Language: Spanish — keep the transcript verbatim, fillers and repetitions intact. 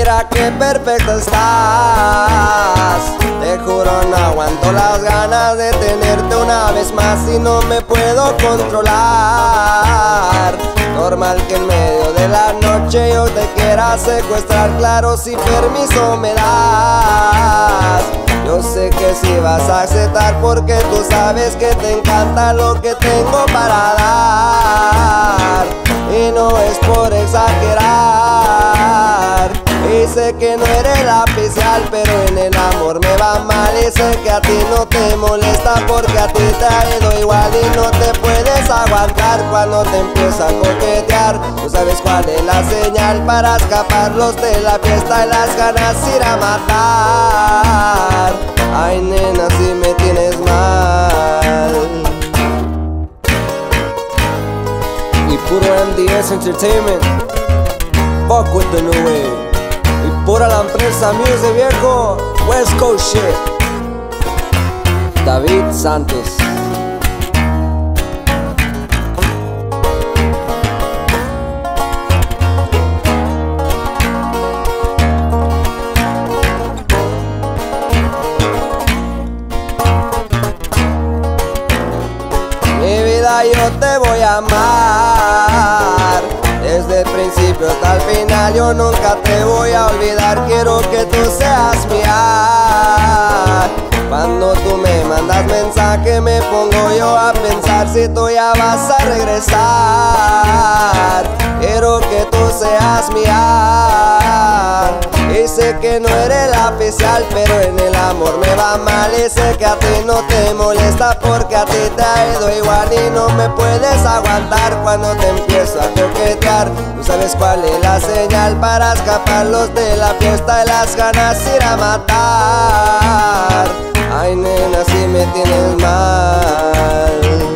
Mira qué perfecta estás. Te juro no aguanto las ganas de tenerte una vez más y no me puedo controlar. Normal que en medio de la noche yo te quiera secuestrar, claro, si permiso me das. Yo sé que si vas a aceptar porque tú sabes que te encanta lo que tengo para dar. Y no es por exagerar, y sé que no eres la oficial, pero en el amor me va mal. Y sé que a ti no te molesta porque a ti te ha ido igual y no te puedes aguantar cuando te empieza a coquetear. Tú sabes cuál es la señal para escaparlos de la fiesta y las ganas ir a matar. Ay nena, si me tienes mal. Y puro M D S Entertainment, fuck with the new wave. Y pura la empresa Music, viejo, West Coast shit. David Santos. Mi vida, yo te voy a amar desde el principio hasta el final, yo nunca te voy a olvidar. Quiero que tú seas mía. Cuando tú me mandas mensaje me pongo yo a pensar si tú ya vas a regresar. Quiero que tú seas mía. Y sé que no eres la oficial, pero en el amor me va mal. Y sé que a ti no te molesta porque a ti te ha ido igual y no me puedes aguantar cuando te empiezo a coquetear. Tú sabes cuál es la señal para escaparlos de la fiesta y las ganas ir a matar. Ay nena, si me tienes mal.